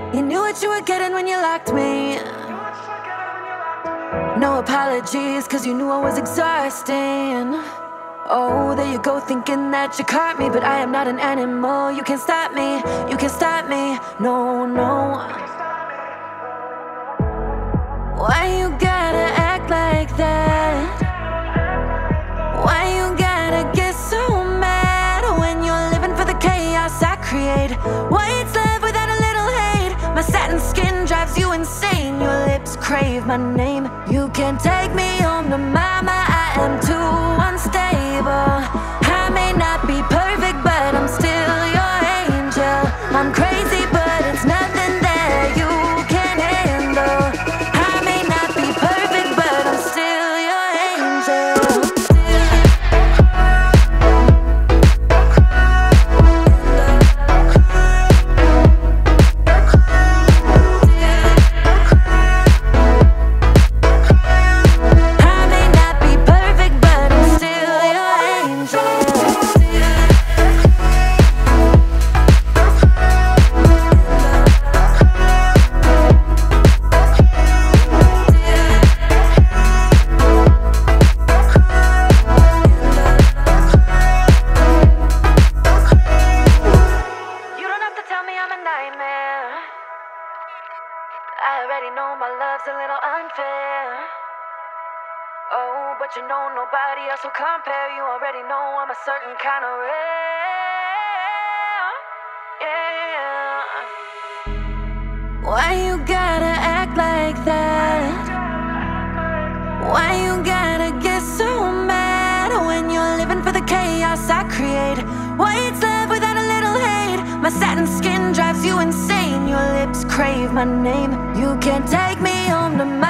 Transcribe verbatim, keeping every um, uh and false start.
You knew what you were getting when you locked me. No apologies, cause you knew I was exhausting. Oh, there you go, thinking that you caught me, but I am not an animal. You can't stop me, you can't stop me, no, no. Why you gotta act like that? Why you gotta get so mad when you're living for the chaos I create? Why it's love without a little hate? My satin skin drives you insane. Your lips crave my name. You can't take me home to mama, I am too unstable. I may not be perfect, but I'm still your angel. I'm crazy, but it's nothing that you can't handle. I may not be perfect, but I'm still your angel. I already know my love's a little unfair. Oh, but you know nobody else will compare. You already know I'm a certain kind of rare. Yeah. Why you gotta act like that? Why you gotta get so mad when you're living for the chaos I create? Why it's love without a little hate? My satin skin drives you insane. Your lips crave my name. You can't take me home to my